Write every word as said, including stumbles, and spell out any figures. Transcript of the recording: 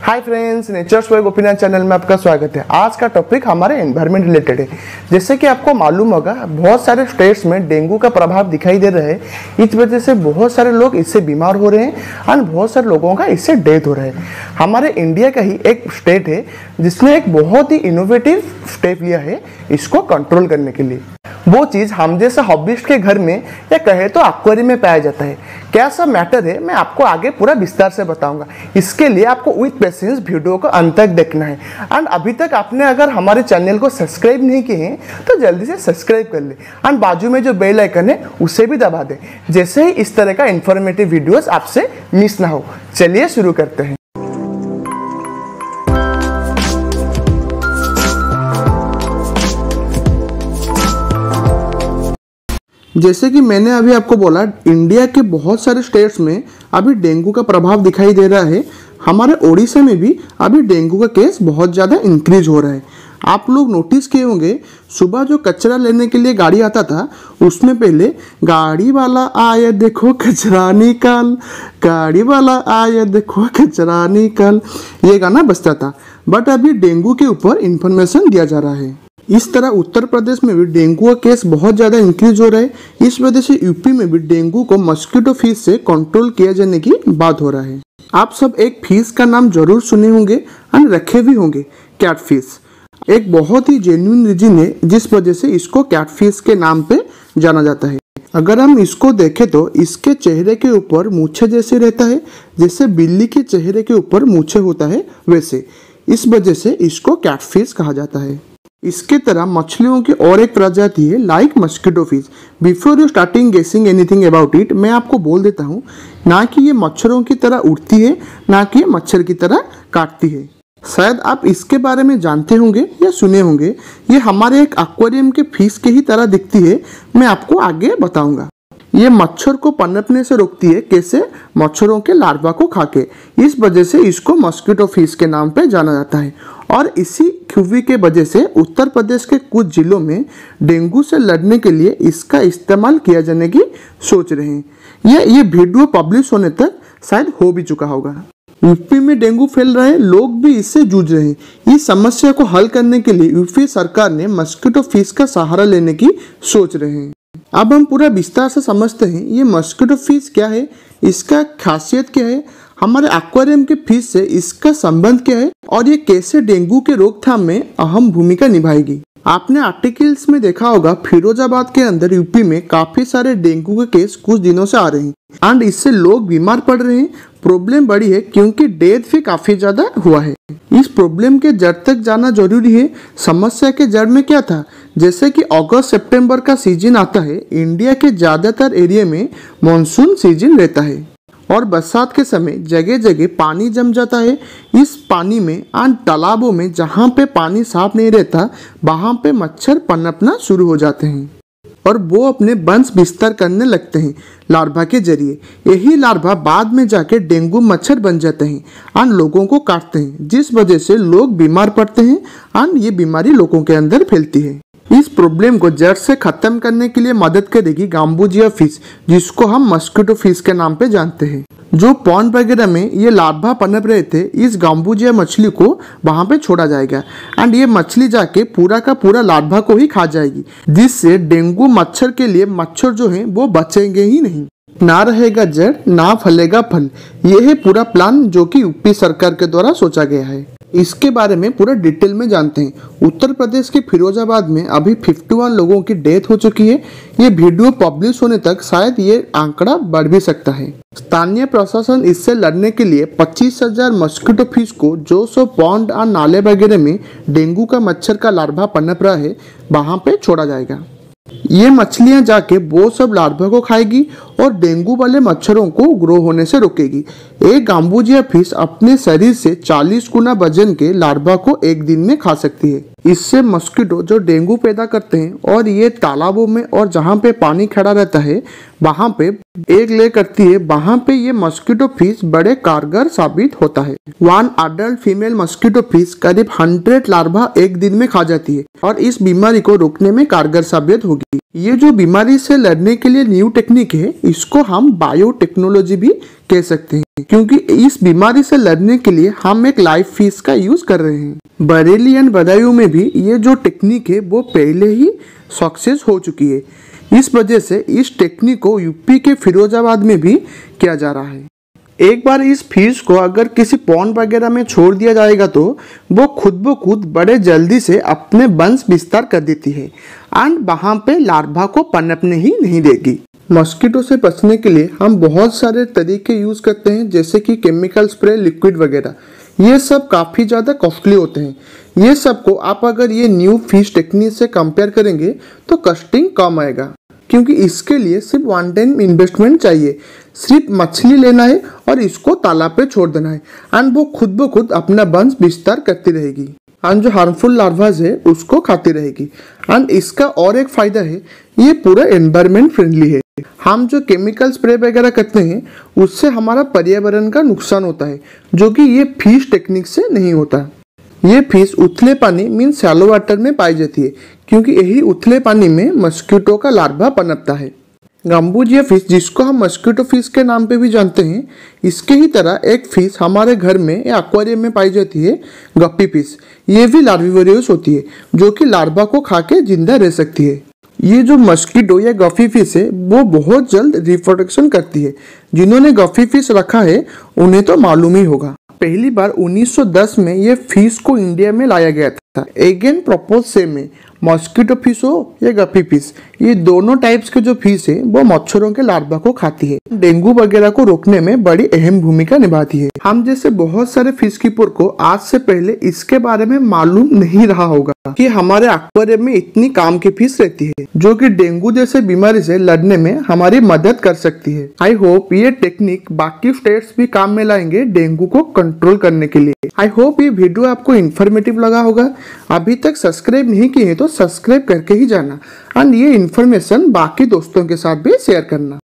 Hi friends, nature's by Gopinath channel में आपका स्वागत है। आज का टॉपिक हमारे एनवायरनमेंट रिलेटेड है। जैसे कि आपको मालूम होगा, बहुत सारे स्टेट्स में डेंगू का प्रभाव दिखाई दे रहा है। इस वजह से बहुत सारे लोग इससे बीमार हो रहे हैं और बहुत सारे लोगों का इससे डेथ हो रहा है। हमारे इंडिया का ही एक स्टेट है जिसने एक बहुत ही इनोवेटिव स्टेप लिया है इसको कंट्रोल करने के लिए। वो चीज़ हम जैसे हॉबिस्ट के घर में या कहे तो एक्वेरियम में पाया जाता है। क्या सब मैटर है मैं आपको आगे पूरा विस्तार से बताऊंगा। इसके लिए आपको विथ पेशेंस वीडियो को अंत तक देखना है। एंड अभी तक आपने अगर हमारे चैनल को सब्सक्राइब नहीं किए हैं तो जल्दी से सब्सक्राइब कर ले एंड बाजू में जो बेल आइकन है उसे भी दबा दे, जैसे ही इस तरह का इंफॉर्मेटिव वीडियोस आपसे मिस ना हो। चलिए शुरू करते हैं। जैसे कि मैंने अभी आपको बोला, इंडिया के बहुत सारे स्टेट्स में अभी डेंगू का प्रभाव दिखाई दे रहा है। हमारे ओडिशा में भी अभी डेंगू का केस बहुत ज़्यादा इंक्रीज हो रहा है। आप लोग नोटिस किए होंगे, सुबह जो कचरा लेने के लिए गाड़ी आता था उसमें पहले गाड़ी वाला आया देखो कचरा निकाल, गाड़ी वाला आया देखो कचरा निकाल, ये गाना बजता था। बट अभी डेंगू के ऊपर इंफॉर्मेशन दिया जा रहा है। इस तरह उत्तर प्रदेश में भी डेंगू का केस बहुत ज़्यादा इंक्रीज हो रहा है। इस वजह से यूपी में भी डेंगू को मस्कीटो फिश से कंट्रोल किया जाने की बात हो रहा है। आप सब एक फिश का नाम जरूर सुने होंगे और रखे भी होंगे, कैटफिश। एक बहुत ही जेन्युइन रीजन है जिस वजह से इसको कैटफिश के नाम पे जाना जाता है। अगर हम इसको देखें तो इसके चेहरे के ऊपर मूछे जैसे रहता है, जैसे बिल्ली के चेहरे के ऊपर मूछे होता है वैसे। इस वजह से इसको कैटफिश कहा जाता है। इसके तरह मछलियों की और एक प्रजाति है like mosquito fish. Before you starting guessing anything about it, मैं आपको बोल देता हूँ, ना कि ये मच्छरों की तरह उड़ती है, ना कि ये मच्छर की तरह काटती है। शायद आप इसके बारे में जानते होंगे या सुने होंगे। ये हमारे एक एक्वेरियम के फिश के ही तरह दिखती है। मैं आपको आगे बताऊंगा। ये मच्छर को पनपने से रोकती है, कैसे? मच्छरों के लार्वा को खाके। इस वजह से इसको मस्कीटो फिश के नाम पे जाना जाता है। और इसी खूबी के वजह से उत्तर प्रदेश के कुछ जिलों में डेंगू से लड़ने के लिए इसका इस्तेमाल किया जाने की सोच रहे हैं। ये ये वीडियो पब्लिश होने तक शायद हो भी चुका होगा। यूपी में डेंगू फैल रहा है, लोग भी इससे जूझ रहे हैं। इस समस्या को हल करने के लिए यूपी सरकार ने मस्कीटो फिश का सहारा लेने की सोच रहे हैं। अब हम पूरा विस्तार से समझते हैं ये मस्कीटो फिश क्या है, इसका खासियत क्या है, हमारे एक्वेरियम के फिश से इसका संबंध क्या है और ये कैसे डेंगू के रोकथाम में अहम भूमिका निभाएगी। आपने आर्टिकल्स में देखा होगा, फिरोजाबाद के अंदर यूपी में काफी सारे डेंगू के केस कुछ दिनों से आ रहे हैं एंड इससे लोग बीमार पड़ रहे हैं। प्रॉब्लम बड़ी है क्योंकि डेथ भी काफी ज्यादा हुआ है। इस प्रॉब्लम के जड़ तक जाना जरूरी है। समस्या के जड़ में क्या था? जैसे कि अगस्त सितंबर का सीजन आता है, इंडिया के ज्यादातर एरिया में मॉनसून सीजन रहता है और बरसात के समय जगह जगह पानी जम जाता है। इस पानी में और तालाबों में जहाँ पे पानी साफ नहीं रहता वहाँ पे मच्छर पनपना शुरू हो जाते हैं और वो अपने वंश विस्तार करने लगते हैं लार्वा के जरिए। यही लार्वा बाद में जाके डेंगू मच्छर बन जाते हैं और लोगों को काटते हैं, जिस वजह से लोग बीमार पड़ते हैं और ये बीमारी लोगों के अंदर फैलती है। इस प्रॉब्लम को जड़ से खत्म करने के लिए मदद करेगी गाम्बुजिया फिश, जिसको हम मस्कीटो फिश के नाम पे जानते हैं। जो पॉन्ड वगैरह में ये लार्वा पनप रहे थे, इस गाम्बुजिया मछली को वहां पे छोड़ा जाएगा एंड ये मछली जाके पूरा का पूरा लार्वा को ही खा जाएगी, जिससे डेंगू मच्छर के लिए मच्छर जो है वो बचेंगे ही नहीं। ना रहेगा जड़, ना फलेगा फल। ये है पूरा प्लान जो कि यूपी सरकार के द्वारा सोचा गया है। इसके बारे में पूरा डिटेल में जानते हैं। उत्तर प्रदेश के फिरोजाबाद में अभी इक्यावन लोगों की डेथ हो चुकी है। ये वीडियो पब्लिश होने तक शायद ये आंकड़ा बढ़ भी सकता है। स्थानीय प्रशासन इससे लड़ने के लिए पच्चीस हजार मस्कीटो फिश को जो सौ पॉन्ड और नाले वगैरह में डेंगू का मच्छर का लार्वा पनप रहा है वहां पे छोड़ा जाएगा। ये मछलियां जाके वो सब लार्वा को खाएगी और डेंगू वाले मच्छरों को ग्रो होने से रोकेगी। एक गाम्बुजिया फिश अपने शरीर से चालीस गुना वजन के लार्वा को एक दिन में खा सकती है। इससे मस्कीटो जो डेंगू पैदा करते हैं और ये तालाबों में और जहाँ पे पानी खड़ा रहता है वहाँ पे एग ले करती है, वहाँ पे ये मस्कीटो फिश बड़े कारगर साबित होता है। One adult female mosquito fish करीब हंड्रेड लार्वा एक दिन में खा जाती है और इस बीमारी को रोकने में कारगर साबित होगी। ये जो बीमारी से लड़ने के लिए न्यू टेक्निक है, इसको हम बायोटेक्नोलॉजी भी कह सकते हैं, क्योंकि इस बीमारी से लड़ने के लिए हम एक लाइव फिश का यूज कर रहे हैं। बरेली एंड बदायूं में भी ये जो टेक्निक है वो पहले ही सक्सेस हो चुकी है। इस वजह से इस टेक्निक को यूपी के फिरोजाबाद में भी किया जा रहा है। एक बार इस फिश को अगर किसी पॉन्ड वगैरह में छोड़ दिया जाएगा तो वो खुद ब खुद बड़े जल्दी से अपने वंश विस्तार कर देती है एंड वहाँ पे लार्वा को पनपने ही नहीं देगी। मस्कीटो से बचने के लिए हम बहुत सारे तरीके यूज करते हैं, जैसे कि केमिकल स्प्रे, लिक्विड वगैरह। ये सब काफ़ी ज़्यादा कॉस्टली होते हैं। ये सब को आप अगर ये न्यू फिश टेक्निक से कंपेयर करेंगे तो कॉस्टिंग कम आएगा, क्योंकि इसके लिए सिर्फ वन टाइम इन्वेस्टमेंट चाहिए। सिर्फ मछली लेना है और इसको तालाब पे छोड़ देना है एंड वो खुद ब खुद अपना वंश विस्तार करती रहेगी एंड जो हार्मफुल लार्वाज है उसको खाती रहेगी। एंड इसका और एक फायदा है, ये पूरा एनवायरमेंट फ्रेंडली है। हम जो केमिकल स्प्रे वगैरह करते हैं उससे हमारा पर्यावरण का नुकसान होता है, जो कि ये फिश टेक्निक से नहीं होता। ये फिश उथले पानी मीन शैलो वाटर में पाई जाती है, क्योंकि यही उथले पानी में मस्कीटो का लार्वा पनपता है। गम्बूजिया फिश, जिसको हम मस्कीटो फिश के नाम पे भी जानते हैं, इसके ही तरह एक फिश हमारे घर में या एक्वेरियम में पाई जाती है, गप्पी फिश। ये भी लार्विवोरियस होती है, जो कि लार्वा को खा के जिंदा रह सकती है। ये जो मस्कीटो या गफी फिश है वो बहुत जल्द रिप्रोडक्शन करती है। जिन्होंने गफी फिश रखा है उन्हें तो मालूम ही होगा। पहली बार उन्नीस सौ दस में ये फिश को इंडिया में लाया गया था। एगेन प्रपोज सेम है, मस्कीटो फिश हो या गप्पी फिश, ये दोनों टाइप्स के जो फिश है वो मच्छरों के लार्वा को खाती है। डेंगू वगैरह को रोकने में बड़ी अहम भूमिका निभाती है। हम जैसे बहुत सारे फिश कीपर को आज से पहले इसके बारे में मालूम नहीं रहा होगा कि हमारे एक्वेरियम में इतनी काम की फिश रहती है, जो कि डेंगू जैसे बीमारी से लड़ने में हमारी मदद कर सकती है। आई होप ये टेक्निक बाकी स्टेट्स भी काम में लाएंगे डेंगू को कंट्रोल करने के लिए। आई होप ये वीडियो आपको इन्फॉर्मेटिव लगा होगा। अभी तक सब्सक्राइब नहीं किए तो सब्सक्राइब करके ही जाना एंड ये इन्फॉर्मेशन बाकी दोस्तों के साथ भी शेयर करना।